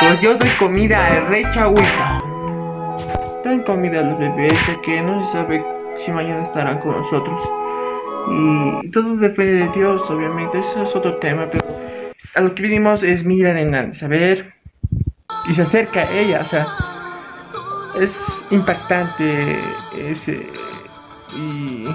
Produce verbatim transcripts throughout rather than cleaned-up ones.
chicos, yo doy comida a Rechagüita. Dan comida a los bebés, ya que no se sabe si mañana estarán con nosotros. Y todo depende de Dios, obviamente, eso es otro tema, pero a lo que vinimos es Miriam Hernández, a ver, y se acerca a ella, o sea, es impactante ese, y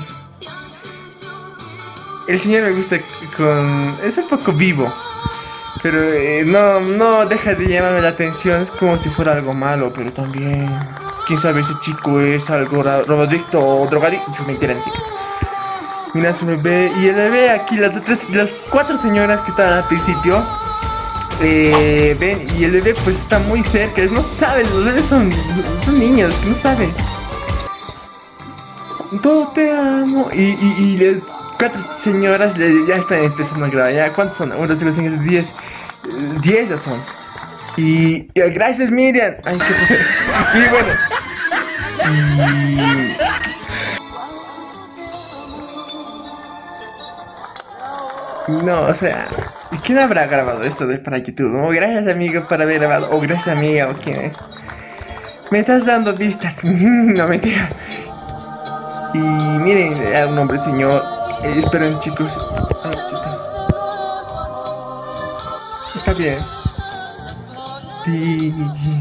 el señor me gusta con, es un poco vivo, pero eh, no, no deja de llamarme la atención, es como si fuera algo malo, pero también, quién sabe, ese chico es algo drogadicto o drogadicto, me enteran, chicas. Mira su bebé, y el bebé aquí, las, tres, las cuatro señoras que estaban al principio, eh, ven, y el bebé pues está muy cerca, no saben, los bebés son, son niños, no saben. Todo te amo, y, y, y las cuatro señoras ya están empezando a grabar, ya, ¿cuántos son? Uno, dos, tres, cinco, seis, diez, diez ya son. Y, y gracias Miriam, ay, qué cosa. Y bueno, y... no, o sea, ¿quién habrá grabado esto de para YouTube? Oh, gracias amigo por haber grabado, o oh, gracias amiga, o quién. Me estás dando vistas. No, mentira. Y miren, a un hombre señor. Eh, esperen chicos. Ah, está bien. Y...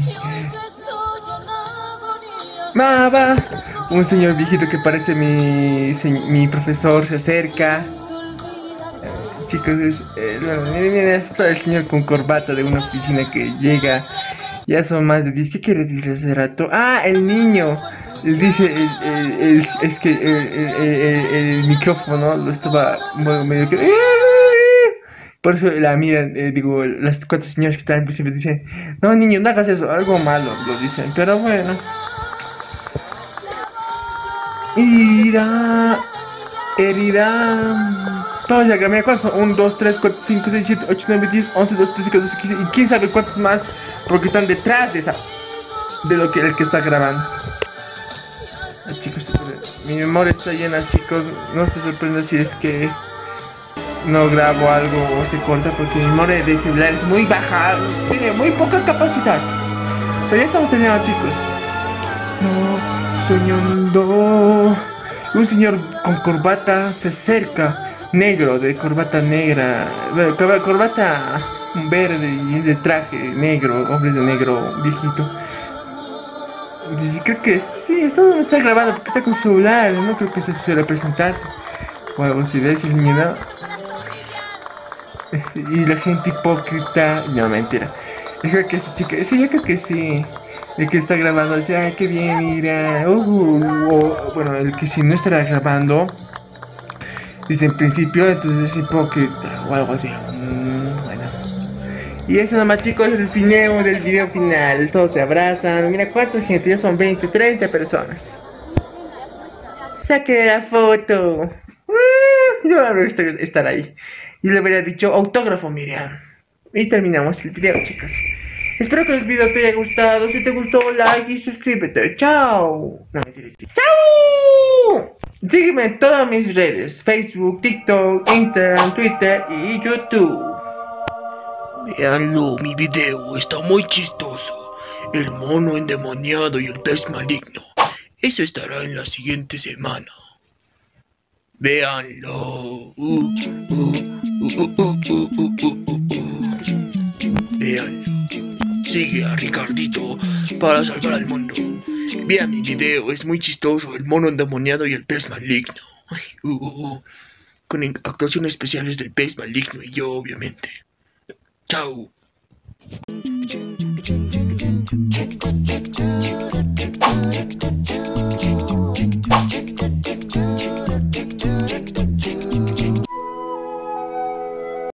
Maba. Un señor viejito que parece mi, mi profesor se acerca. Chicos, es, eh, bueno, miren, miren, está el señor con corbata de una oficina que llega. Ya son más de diez. ¿Qué quiere decir hace rato? Ah, el niño. Él dice, el, el, el, es que el, el, el, el micrófono lo estaba medio que... Por eso la miran, eh, digo, las cuatro señoras que están en principio dicen, no niño, no hagas eso, algo malo, lo dicen, pero bueno. Herida, herida... Vamos a grabar, ¿cuántos son? uno, dos, tres, cuatro, cinco, seis, siete, ocho, nueve, diez, once, doce, trece, catorce, quince y quién sabe cuántos más porque están detrás de esa de lo que el que está grabando. Ay, chicos, mi memoria está llena, chicos, no se sorprenda si es que no grabo algo o se corta porque mi memoria de celular es muy baja, tiene muy poca capacidad. Pero ya estamos terminando, chicos. No, soñando. Un señor con corbata se acerca. Negro, de corbata negra, bueno, corbata verde y de traje negro, hombre de negro, viejito. Y creo que sí, esto no está grabado porque está con celular, no creo que se suele presentar. O algo si ves el niño. Y la gente hipócrita, no, mentira. Yo creo que esta chica, sí, yo creo que sí. El que está grabando dice, ay, qué bien, mira. Uh, o, bueno, el que si no estará grabando. Desde el principio, entonces es hipócrita o algo así. Mm, bueno. Y eso nomás, chicos, es el final del video final. Todos se abrazan. Mira cuánta gente, ya son veinte, treinta personas. Saque la foto. Uh, yo voy a estar ahí. Y le habría dicho autógrafo, Miriam. Y terminamos el video, chicos. Espero que el video te haya gustado. Si te gustó, like y suscríbete. Chao. No, mentira, sí. Chao. Sígueme en todas mis redes, Facebook, TikTok, Instagram, Twitter y YouTube. Veanlo, mi video está muy chistoso. El mono endemoniado y el pez maligno. Eso estará en la siguiente semana. Veanlo. Uh, uh, uh, uh, uh, uh, uh, uh, uh. Veanlo. Sigue a Ricardito para salvar al mundo. Vean mi video, es muy chistoso. El mono endemoniado y el pez maligno. Ay, uh, uh, uh. Con actuaciones especiales del pez maligno y yo, obviamente. Chao.